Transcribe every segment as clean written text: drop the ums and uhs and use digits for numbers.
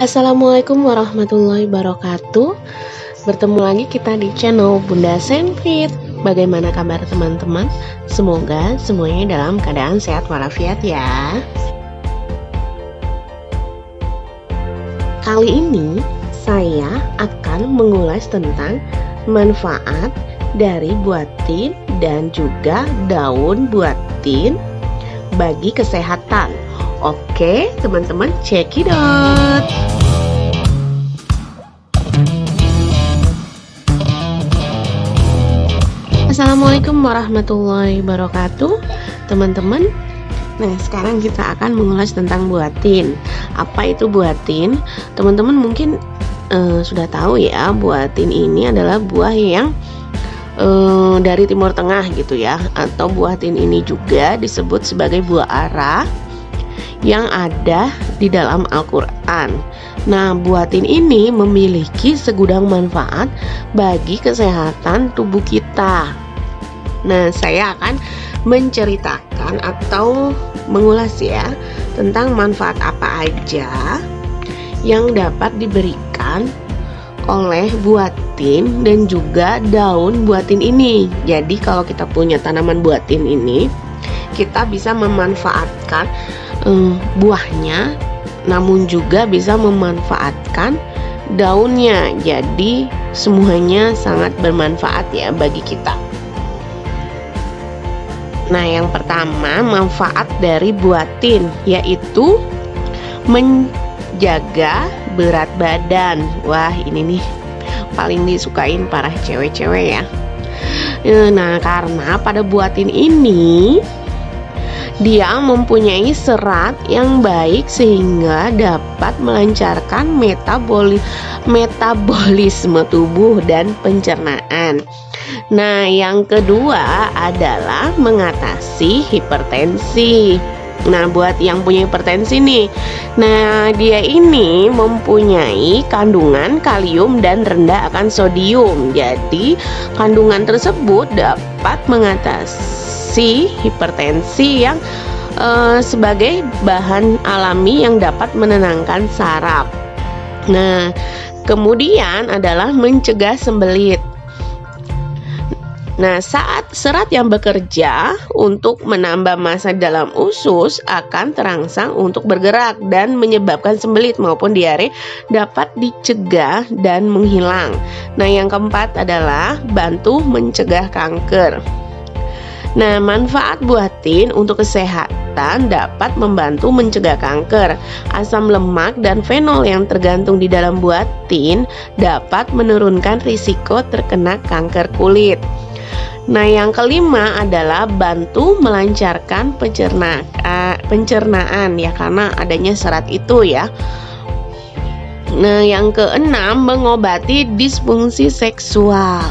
Assalamualaikum warahmatullahi wabarakatuh. Bertemu lagi kita di channel Bunda Senfit. Bagaimana kabar teman-teman? Semoga semuanya dalam keadaan sehat walafiat ya. Kali ini saya akan mengulas tentang manfaat dari buah tin dan juga daun buah tin bagi kesehatan. Oke, teman-teman, check it out. Assalamualaikum warahmatullahi wabarakatuh, teman-teman. Nah, sekarang kita akan mengulas tentang buah tin. Apa itu buah tin? Teman-teman mungkin sudah tahu ya, buah tin ini adalah buah yang dari Timur Tengah gitu ya, atau buah tin ini juga disebut sebagai buah ara yang ada di dalam Al-Quran. Nah, buah tin ini memiliki segudang manfaat bagi kesehatan tubuh kita. Nah, saya akan menceritakan atau mengulas ya tentang manfaat apa aja yang dapat diberikan oleh buah tin dan juga daun buah tin ini. Jadi kalau kita punya tanaman buah tin ini, kita bisa memanfaatkan buahnya, namun juga bisa memanfaatkan daunnya. Jadi semuanya sangat bermanfaat ya bagi kita. Nah, yang pertama, manfaat dari buah tin yaitu menjaga berat badan. Wah, ini nih paling disukain para cewek-cewek ya. Nah, karena pada buah tin ini dia mempunyai serat yang baik sehingga dapat melancarkan metabolisme tubuh dan pencernaan. Nah, yang kedua adalah mengatasi hipertensi. Nah, buat yang punya hipertensi nih, nah dia ini mempunyai kandungan kalium dan rendah akan sodium. Jadi kandungan tersebut dapat mengatasi hipertensi yang sebagai bahan alami yang dapat menenangkan saraf. Nah, kemudian adalah mencegah sembelit. Nah, saat serat yang bekerja untuk menambah massa dalam usus akan terangsang untuk bergerak dan menyebabkan sembelit maupun diare dapat dicegah dan menghilang. Nah, yang keempat adalah bantu mencegah kanker. Nah, manfaat buah tin untuk kesehatan dapat membantu mencegah kanker. Asam lemak dan fenol yang tergantung di dalam buah tin dapat menurunkan risiko terkena kanker kulit. Nah, yang kelima adalah bantu melancarkan pencernaan ya, karena adanya serat itu ya. Nah, yang keenam, mengobati disfungsi seksual.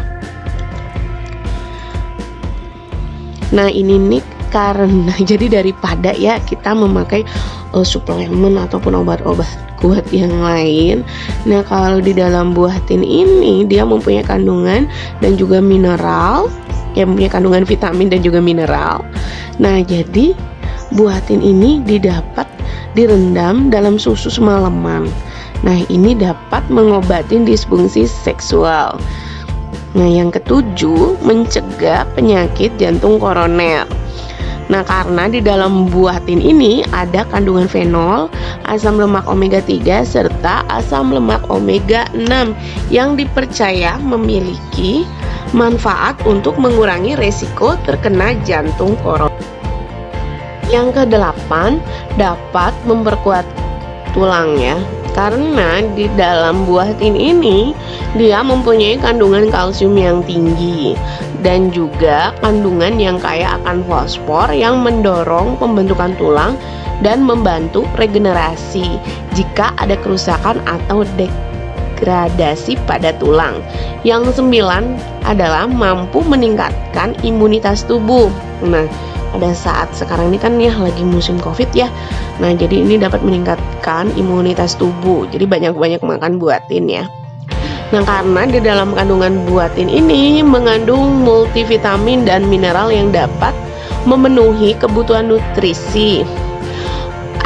Nah, ini nih karena jadi daripada ya kita memakai suplemen ataupun obat-obat kuat yang lain. Nah, kalau di dalam buah tin ini dia mempunyai kandungan dan juga mineral, yang mempunyai kandungan vitamin dan juga mineral. Nah, jadi buah tin ini didapat direndam dalam susu semalaman. Nah, ini dapat mengobati disfungsi seksual. Nah, yang ketujuh, mencegah penyakit jantung koroner. Nah, karena di dalam buah tin ini ada kandungan fenol, asam lemak omega 3, serta asam lemak omega 6 yang dipercaya memiliki manfaat untuk mengurangi resiko terkena jantung koroner. Yang kedelapan, dapat memperkuat tulang ya. Karena di dalam buah tin ini dia mempunyai kandungan kalsium yang tinggi dan juga kandungan yang kaya akan fosfor yang mendorong pembentukan tulang dan membantu regenerasi jika ada kerusakan atau degradasi pada tulang. Yang sembilan adalah mampu meningkatkan imunitas tubuh. Nah, pada saat sekarang ini kan ya lagi musim COVID ya. Nah, jadi ini dapat meningkatkan imunitas tubuh. Jadi banyak-banyak makan buah tin ya. Nah, karena di dalam kandungan buah tin ini mengandung multivitamin dan mineral yang dapat memenuhi kebutuhan nutrisi.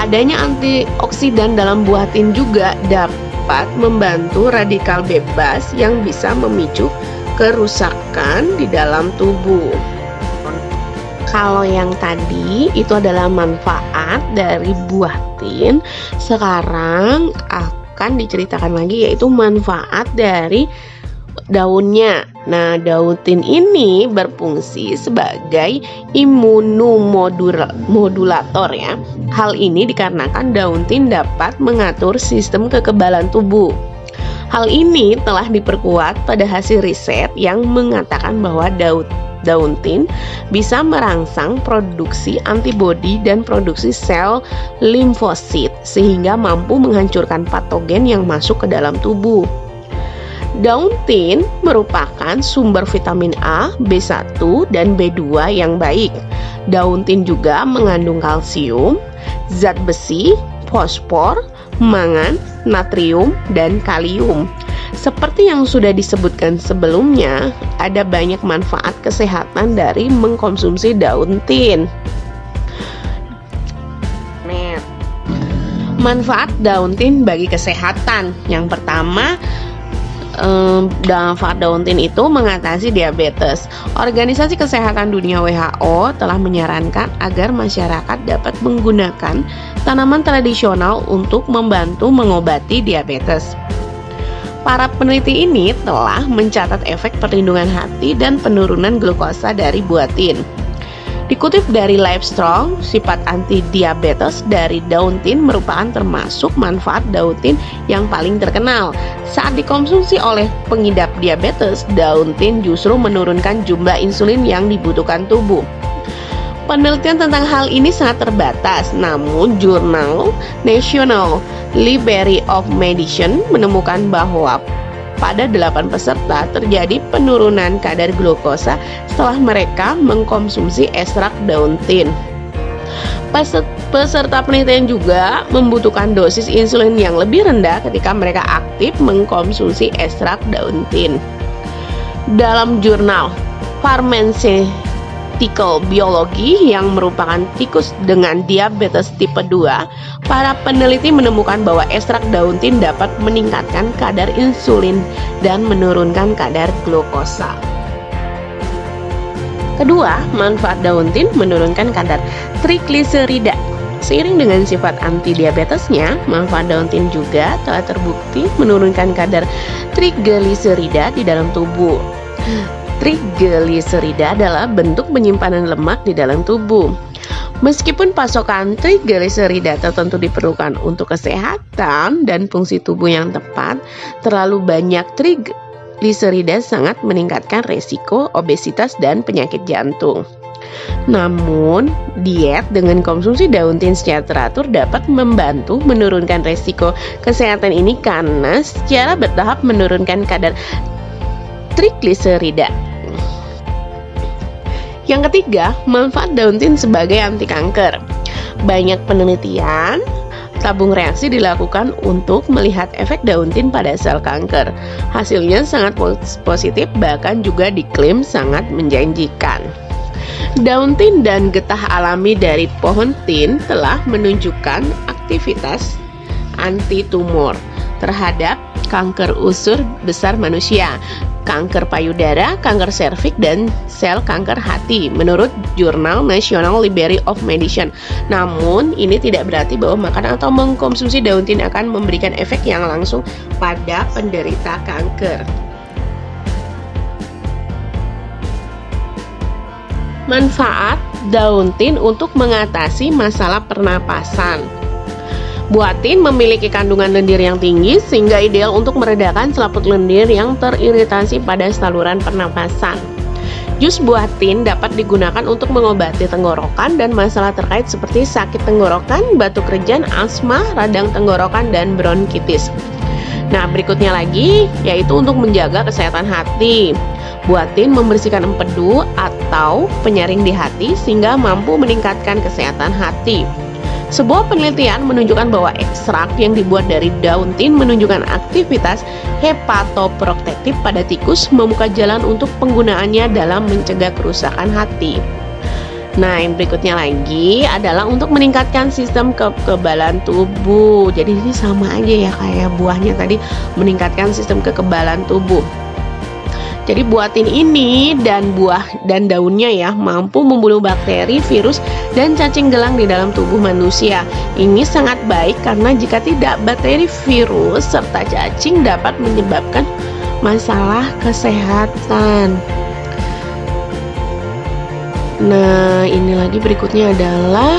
Adanya antioksidan dalam buah tin juga dapat membantu radikal bebas yang bisa memicu kerusakan di dalam tubuh. Kalau yang tadi itu adalah manfaat dari buah tin, sekarang akan diceritakan lagi yaitu manfaat dari daunnya. Nah, daun tin ini berfungsi sebagai imunomodulator ya. Hal ini dikarenakan daun tin dapat mengatur sistem kekebalan tubuh. Hal ini telah diperkuat pada hasil riset yang mengatakan bahwa daun tin bisa merangsang produksi antibodi dan produksi sel limfosit sehingga mampu menghancurkan patogen yang masuk ke dalam tubuh. Daun tin merupakan sumber vitamin A, B1, dan B2 yang baik. Daun tin juga mengandung kalsium, zat besi, fosfor, mangan, natrium, dan kalium. Seperti yang sudah disebutkan sebelumnya, ada banyak manfaat kesehatan dari mengkonsumsi daun tin. Manfaat daun tin bagi kesehatan. Yang pertama, manfaat daun tin itu mengatasi diabetes. Organisasi Kesehatan Dunia WHO telah menyarankan agar masyarakat dapat menggunakan tanaman tradisional untuk membantu mengobati diabetes. Para peneliti ini telah mencatat efek perlindungan hati dan penurunan glukosa dari buah tin. Dikutip dari Livestrong, sifat anti-diabetes dari daun tin merupakan termasuk manfaat daun tin yang paling terkenal. Saat dikonsumsi oleh pengidap diabetes, daun tin justru menurunkan jumlah insulin yang dibutuhkan tubuh. Penelitian tentang hal ini sangat terbatas, namun jurnal National Library of Medicine menemukan bahwa pada 8 peserta terjadi penurunan kadar glukosa setelah mereka mengkonsumsi ekstrak daun tin. Peserta penelitian juga membutuhkan dosis insulin yang lebih rendah ketika mereka aktif mengkonsumsi ekstrak daun tin. Dalam jurnal Pharmaceutical Biology yang merupakan tikus dengan diabetes tipe 2, para peneliti menemukan bahwa ekstrak daun tin dapat meningkatkan kadar insulin dan menurunkan kadar glukosa. Kedua, manfaat daun tin menurunkan kadar trigliserida. Seiring dengan sifat anti-diabetesnya, manfaat daun tin juga telah terbukti menurunkan kadar trigliserida di dalam tubuh. Trigliserida adalah bentuk penyimpanan lemak di dalam tubuh. Meskipun pasokan trigliserida tertentu diperlukan untuk kesehatan dan fungsi tubuh yang tepat, terlalu banyak trigliserida sangat meningkatkan resiko obesitas dan penyakit jantung. Namun, diet dengan konsumsi daun tin secara teratur dapat membantu menurunkan resiko kesehatan ini karena secara bertahap menurunkan kadar trigliserida. Yang ketiga, manfaat daun tin sebagai anti kanker. Banyak penelitian tabung reaksi dilakukan untuk melihat efek daun tin pada sel kanker. Hasilnya sangat positif, bahkan juga diklaim sangat menjanjikan. Daun tin dan getah alami dari pohon tin telah menunjukkan aktivitas anti-tumor terhadap kanker usus besar manusia, kanker payudara, kanker serviks, dan sel kanker hati menurut jurnal National Library of Medicine. Namun, ini tidak berarti bahwa makan atau mengkonsumsi daun tin akan memberikan efek yang langsung pada penderita kanker. Manfaat daun tin untuk mengatasi masalah pernapasan. Buah tin memiliki kandungan lendir yang tinggi sehingga ideal untuk meredakan selaput lendir yang teriritasi pada saluran pernapasan. Jus buah tin dapat digunakan untuk mengobati tenggorokan dan masalah terkait seperti sakit tenggorokan, batuk rejan, asma, radang tenggorokan, dan bronkitis. Nah, berikutnya lagi yaitu untuk menjaga kesehatan hati. Buah tin membersihkan empedu atau penyaring di hati sehingga mampu meningkatkan kesehatan hati. Sebuah penelitian menunjukkan bahwa ekstrak yang dibuat dari daun tin menunjukkan aktivitas hepatoprotektif pada tikus, membuka jalan untuk penggunaannya dalam mencegah kerusakan hati. Nah, yang berikutnya lagi adalah untuk meningkatkan sistem kekebalan tubuh. Jadi ini sama aja ya kayak buahnya tadi, meningkatkan sistem kekebalan tubuh. Jadi buatin ini dan buah dan daunnya ya mampu membunuh bakteri, virus, dan cacing gelang di dalam tubuh manusia. Ini sangat baik karena jika tidak, bakteri, virus, serta cacing dapat menyebabkan masalah kesehatan. Nah, ini lagi berikutnya adalah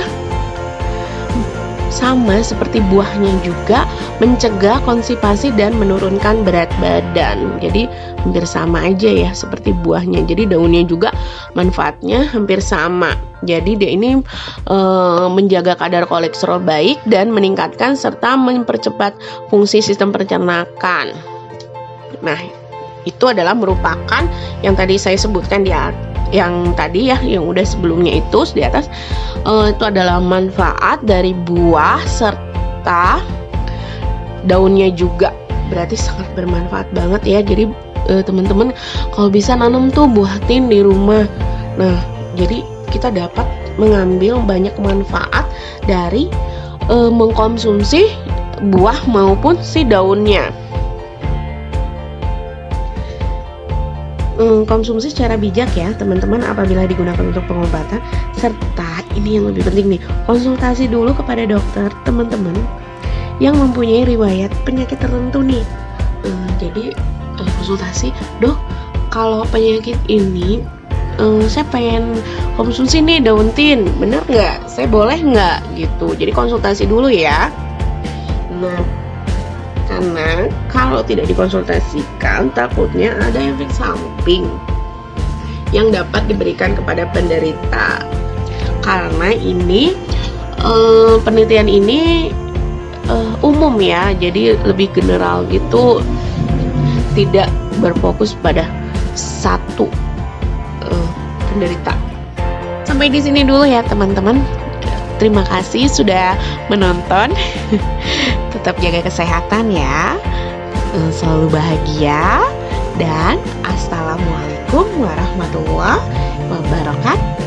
sama seperti buahnya juga, mencegah konstipasi dan menurunkan berat badan. Jadi hampir sama aja ya seperti buahnya. Jadi daunnya juga manfaatnya hampir sama. Jadi dia ini menjaga kadar kolesterol baik dan meningkatkan serta mempercepat fungsi sistem pencernaan. Nah, itu adalah merupakan yang tadi saya sebutkan yang tadi ya, yang udah sebelumnya itu di atas, itu adalah manfaat dari buah serta daunnya juga, berarti sangat bermanfaat banget ya. Jadi teman-teman kalau bisa nanam tuh buatin di rumah. Nah, jadi kita dapat mengambil banyak manfaat dari mengkonsumsi buah maupun si daunnya. Konsumsi secara bijak ya teman-teman apabila digunakan untuk pengobatan, serta ini yang lebih penting nih, konsultasi dulu kepada dokter teman-teman yang mempunyai riwayat penyakit tertentu nih. Jadi konsultasi, dok kalau penyakit ini saya pengen konsumsi nih daun tin, bener nggak? Saya boleh nggak gitu? Jadi konsultasi dulu ya. Nah, karena kalau tidak dikonsultasikan takutnya ada efek samping yang dapat diberikan kepada penderita. Karena ini penelitian ini umum ya, jadi lebih general gitu, tidak berfokus pada satu penderita. Sampai di sini dulu ya teman-teman. Terima kasih sudah menonton. Tetap jaga kesehatan ya. Selalu bahagia. Dan assalamualaikum warahmatullahi wabarakatuh.